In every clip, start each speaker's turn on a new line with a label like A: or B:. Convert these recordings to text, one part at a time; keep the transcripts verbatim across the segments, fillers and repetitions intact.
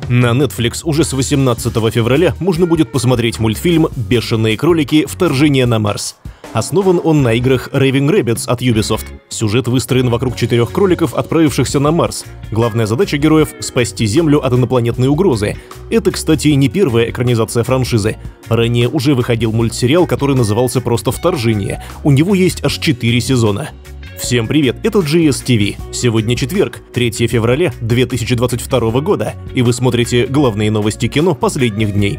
A: На Netflix уже с восемнадцатого февраля можно будет посмотреть мультфильм «Бешеные кролики. Вторжение на Марс». Основан он на играх Raving Rabbids от Ubisoft. Сюжет выстроен вокруг четырех кроликов, отправившихся на Марс. Главная задача героев — спасти Землю от инопланетной угрозы. Это, кстати, не первая экранизация франшизы. Ранее уже выходил мультсериал, который назывался просто «Вторжение». У него есть аж четыре сезона. Всем привет, это джи эс ти ви. Сегодня четверг, третьего февраля две тысячи двадцать второго года, и вы смотрите главные новости кино последних дней.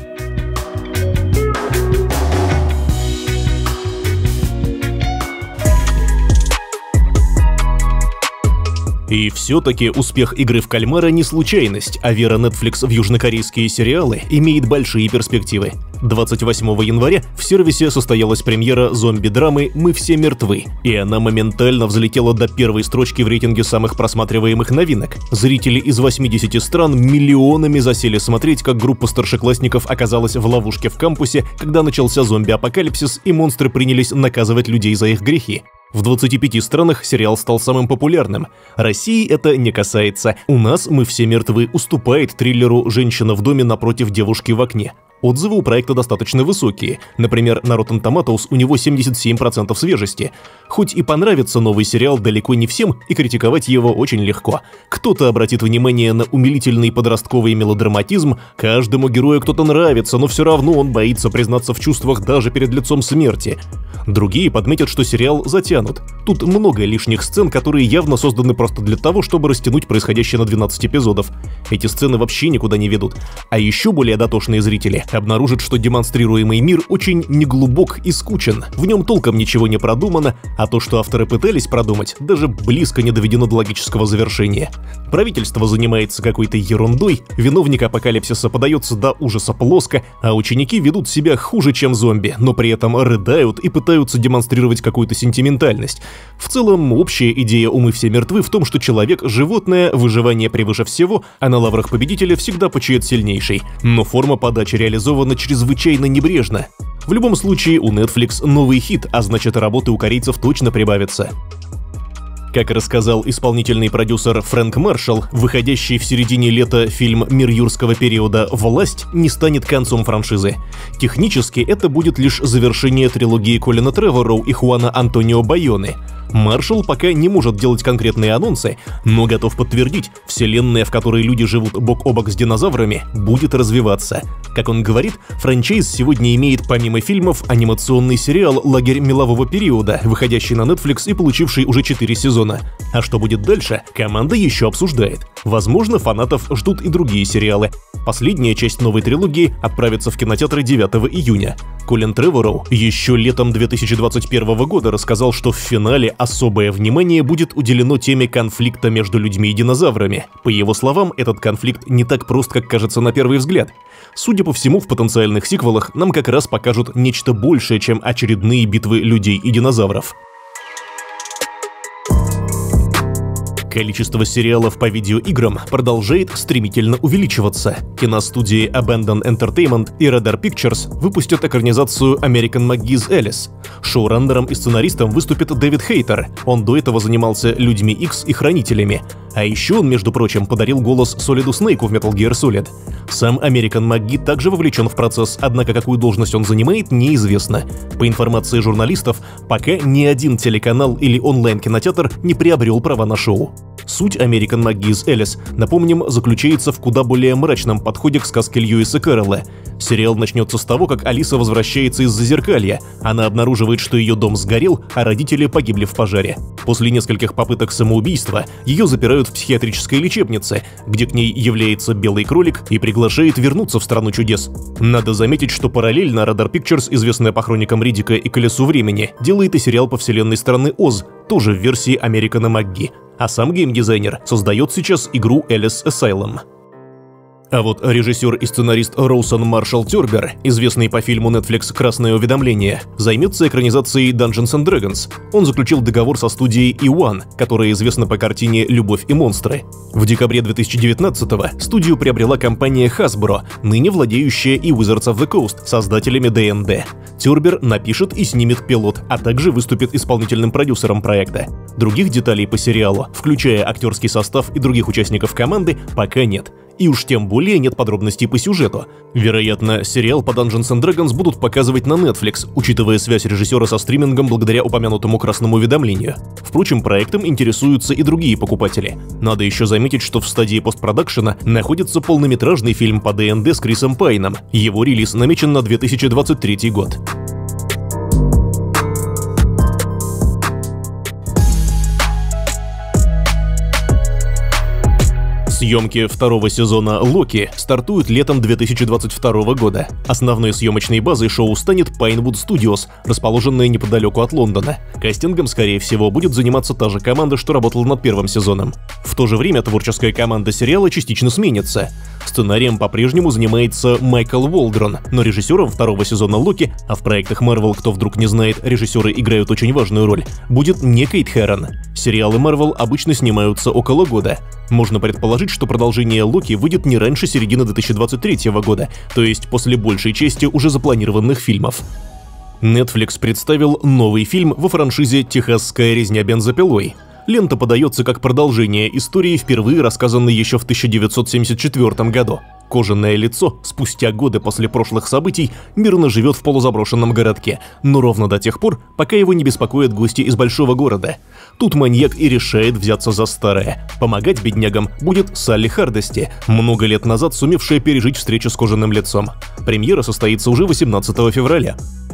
A: И все-таки успех игры в кальмара не случайность, а вера Netflix в южнокорейские сериалы имеет большие перспективы. двадцать восьмого января в сервисе состоялась премьера зомби-драмы «Мы все мертвы», и она моментально взлетела до первой строчки в рейтинге самых просматриваемых новинок. Зрители из восьмидесяти стран миллионами засели смотреть, как группа старшеклассников оказалась в ловушке в кампусе, когда начался зомби-апокалипсис и монстры принялись наказывать людей за их грехи. В двадцати пяти странах сериал стал самым популярным. России это не касается. У нас «Мы все мертвы» уступает триллеру «Женщина в доме напротив девушки в окне». Отзывы у проекта достаточно высокие. Например, на Rotten Tomatoes у него семьдесят семь процентов свежести. Хоть и понравится новый сериал далеко не всем, и критиковать его очень легко. Кто-то обратит внимание на умилительный подростковый мелодраматизм, каждому герою кто-то нравится, но все равно он боится признаться в чувствах даже перед лицом смерти. Другие подметят, что сериал затянут. Тут много лишних сцен, которые явно созданы просто для того, чтобы растянуть происходящее на двенадцать эпизодов. Эти сцены вообще никуда не ведут. А еще более дотошные зрители обнаружат, что демонстрируемый мир очень неглубок и скучен. В нем толком ничего не продумано, а то, что авторы пытались продумать, даже близко не доведено до логического завершения. Правительство занимается какой-то ерундой, виновник апокалипсиса подается до ужаса плоско, а ученики ведут себя хуже, чем зомби, но при этом рыдают и пытаются демонстрировать какую-то сентиментальность. В целом, общая идея «Мы все мертвы» в том, что человек — животное, выживание превыше всего, а на лаврах победителя всегда почует сильнейший. Но форма подачи реализована чрезвычайно небрежно. В любом случае, у Netflix новый хит, а значит, работы у корейцев точно прибавится. Как рассказал исполнительный продюсер Фрэнк Маршалл, выходящий в середине лета фильм «Мир юрского периода. Власть» не станет концом франшизы. Технически это будет лишь завершение трилогии Колина Тревороу и Хуана Антонио Байоны. Маршалл пока не может делать конкретные анонсы, но готов подтвердить, вселенная, в которой люди живут бок о бок с динозаврами, будет развиваться. Как он говорит, франчайз сегодня имеет помимо фильмов анимационный сериал «Лагерь мелового периода», выходящий на Netflix и получивший уже четыре сезона. А что будет дальше, команда еще обсуждает. Возможно, фанатов ждут и другие сериалы. Последняя часть новой трилогии отправится в кинотеатры девятого июня. Колин Тревороу еще летом две тысячи двадцать первого года рассказал, что в финале особое внимание будет уделено теме конфликта между людьми и динозаврами. По его словам, этот конфликт не так прост, как кажется на первый взгляд. Судя по всему, в потенциальных сиквелах нам как раз покажут нечто большее, чем очередные битвы людей и динозавров. Количество сериалов по видеоиграм продолжает стремительно увеличиваться. Киностудии Abandon Entertainment и Radar Pictures выпустят экранизацию American McGee's Alice. Шоураннером и сценаристом выступит Дэвид Хейтер, он до этого занимался Людьми Икс и Хранителями. А еще он, между прочим, подарил голос Солиду Снейку в Metal Gear Solid. Сам American McGee также вовлечен в процесс, однако какую должность он занимает, неизвестно. По информации журналистов, пока ни один телеканал или онлайн-кинотеатр не приобрел права на шоу. Суть American McGee's Alice, напомним, заключается в куда более мрачном подходе к сказке Льюиса Кэрролла. Сериал начнется с того, как Алиса возвращается из Зазеркалья. Она обнаруживает, что ее дом сгорел, а родители погибли в пожаре. После нескольких попыток самоубийства ее запирают в психиатрической лечебнице, где к ней является белый кролик и приглашает вернуться в страну чудес. Надо заметить, что параллельно Radar Pictures, известная по хроникам Риддика и Колесу времени, делает и сериал по вселенной страны Оз, тоже в версии Американа МcGee. А сам геймдизайнер создает сейчас игру Alice Asylum. А вот режиссер и сценарист Роусон Маршалл Тёрбер, известный по фильму Netflix «Красное уведомление», займется экранизацией Dungeons and Dragons. Он заключил договор со студией и уан, которая известна по картине «Любовь и монстры». В декабре две тысячи девятнадцатого студию приобрела компания Hasbro, ныне владеющая и Wizards of the Coast, создателями ди энд ди. Тёрбер напишет и снимет пилот, а также выступит исполнительным продюсером проекта. Других деталей по сериалу, включая актерский состав и других участников команды, пока нет. и уж тем более нет подробностей по сюжету. Вероятно, сериал по Dungeons энд Dragons будут показывать на Netflix, учитывая связь режиссера со стримингом благодаря упомянутому красному уведомлению. Впрочем, проектом интересуются и другие покупатели. Надо еще заметить, что в стадии постпродакшена находится полнометражный фильм по ди энд ди с Крисом Пайном. Его релиз намечен на две тысячи двадцать третий год. Съемки второго сезона «Локи» стартуют летом две тысячи двадцать второго года. Основной съемочной базой шоу станет Pinewood Studios, расположенная неподалеку от Лондона. Кастингом, скорее всего, будет заниматься та же команда, что работала над первым сезоном. В то же время творческая команда сериала частично сменится. Сценарием по-прежнему занимается Майкл Уолдрон, но режиссером второго сезона «Локи», а в проектах Marvel, кто вдруг не знает, режиссеры играют очень важную роль, будет не Кейт Хэрон. Сериалы Marvel обычно снимаются около года. Можно предположить, что продолжение «Локи» выйдет не раньше середины две тысячи двадцать третьего года, то есть после большей части уже запланированных фильмов. Netflix представил новый фильм во франшизе «Техасская резня бензопилой». Лента подается как продолжение истории, впервые рассказанной еще в тысяча девятьсот семьдесят четвёртом году. Кожаное лицо, спустя годы после прошлых событий, мирно живет в полузаброшенном городке, но ровно до тех пор, пока его не беспокоят гости из большого города. Тут маньяк и решает взяться за старое. Помогать беднягам будет Салли Хардести, много лет назад сумевшая пережить встречу с кожаным лицом. Премьера состоится уже восемнадцатого февраля.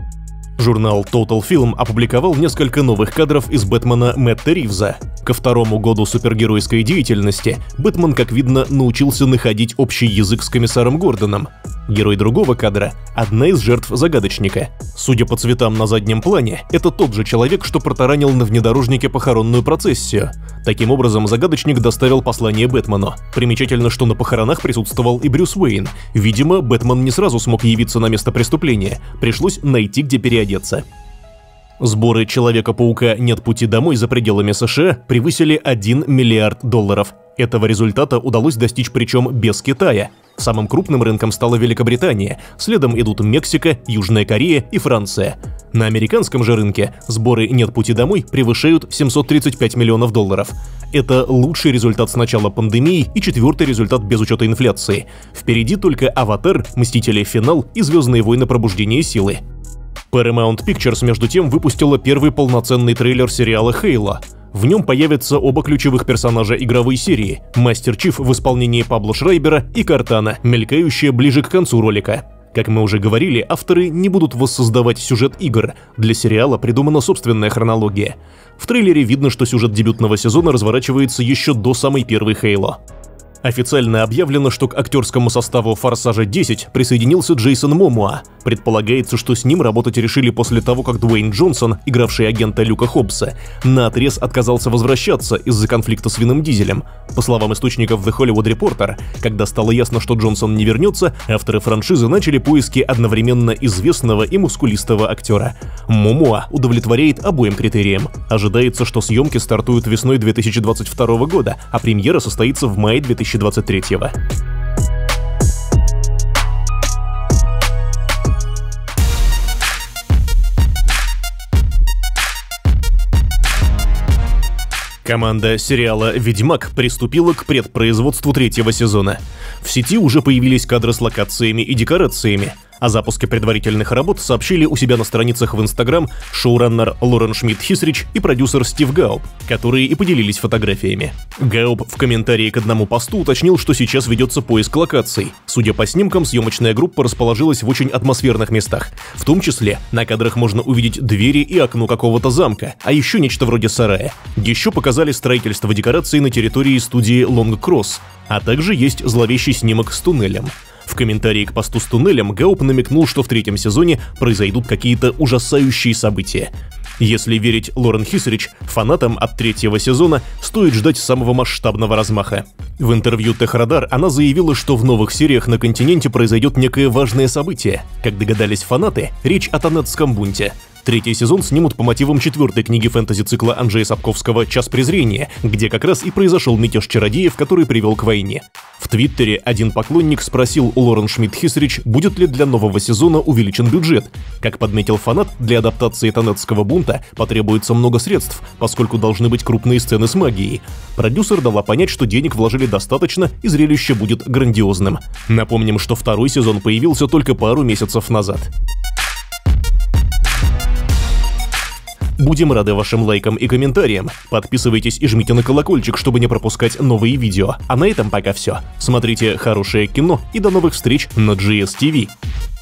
A: Журнал Total Film опубликовал несколько новых кадров из Бэтмена Мэтта Ривза. Ко второму году супергеройской деятельности Бэтмен, как видно, научился находить общий язык с комиссаром Гордоном. Герой другого кадра – одна из жертв загадочника. Судя по цветам на заднем плане, это тот же человек, что протаранил на внедорожнике похоронную процессию. Таким образом, загадочник доставил послание Бэтмену. Примечательно, что на похоронах присутствовал и Брюс Уэйн. Видимо, Бэтмен не сразу смог явиться на место преступления, пришлось найти, где переодеться. Сборы Человека-паука «Нет пути домой» за пределами США превысили один миллиард долларов. Этого результата удалось достичь причем без Китая. Самым крупным рынком стала Великобритания, следом идут Мексика, Южная Корея и Франция. На американском же рынке сборы «Нет пути домой» превышают семьсот тридцать пять миллионов долларов. Это лучший результат с начала пандемии и четвертый результат без учета инфляции. Впереди только «Аватар», «Мстители. Финал» и «Звездные войны. Пробуждение силы». Paramount Pictures, между тем, выпустила первый полноценный трейлер сериала «Хейло». В нем появятся оба ключевых персонажа игровой серии – Мастер Чиф в исполнении Пабло Шрайбера и Кортана, мелькающая ближе к концу ролика. Как мы уже говорили, авторы не будут воссоздавать сюжет игр, для сериала придумана собственная хронология. В трейлере видно, что сюжет дебютного сезона разворачивается еще до самой первой Хейло. Официально объявлено, что к актерскому составу «Форсажа десять» присоединился Джейсон Момоа. Предполагается, что с ним работать решили после того, как Дуэйн Джонсон, игравший агента Люка Хоббса, наотрез отказался возвращаться из-за конфликта с Вином Дизелем. По словам источников The Hollywood Reporter, когда стало ясно, что Джонсон не вернется, авторы франшизы начали поиски одновременно известного и мускулистого актера. Момоа удовлетворяет обоим критериям. Ожидается, что съемки стартуют весной две тысячи двадцать второго года, а премьера состоится в мае две тысячи двадцать третьего. Команда сериала «Ведьмак» приступила к предпроизводству третьего сезона. В сети уже появились кадры с локациями и декорациями. О запуске предварительных работ сообщили у себя на страницах в Instagram шоураннер Лорен Шмидт-Хисрич и продюсер Стив Гауб, которые и поделились фотографиями. Гауб в комментарии к одному посту уточнил, что сейчас ведется поиск локаций. Судя по снимкам, съемочная группа расположилась в очень атмосферных местах. В том числе на кадрах можно увидеть двери и окно какого-то замка, а еще нечто вроде сарая. Еще показали строительство декораций на территории студии Long Cross, а также есть зловещий снимок с туннелем. В комментарии к посту с туннелем Гауб намекнул, что в третьем сезоне произойдут какие-то ужасающие события. Если верить Лорен Хисрич, фанатам от третьего сезона стоит ждать самого масштабного размаха. В интервью Техрадар она заявила, что в новых сериях на континенте произойдет некое важное событие. Как догадались фанаты, речь о Танетском бунте. Третий сезон снимут по мотивам четвертой книги фэнтези-цикла Анджея Сапковского «Час презрения», где как раз и произошел мятеж чародеев, который привел к войне. В Твиттере один поклонник спросил у Лорен Шмидт-Хисрич, будет ли для нового сезона увеличен бюджет. Как подметил фанат, для адаптации Тонетского бунта потребуется много средств, поскольку должны быть крупные сцены с магией. Продюсер дала понять, что денег вложили достаточно и зрелище будет грандиозным. Напомним, что второй сезон появился только пару месяцев назад. Будем рады вашим лайкам и комментариям. Подписывайтесь и жмите на колокольчик, чтобы не пропускать новые видео. А на этом пока все. Смотрите хорошее кино и до новых встреч на джи эс ти ви.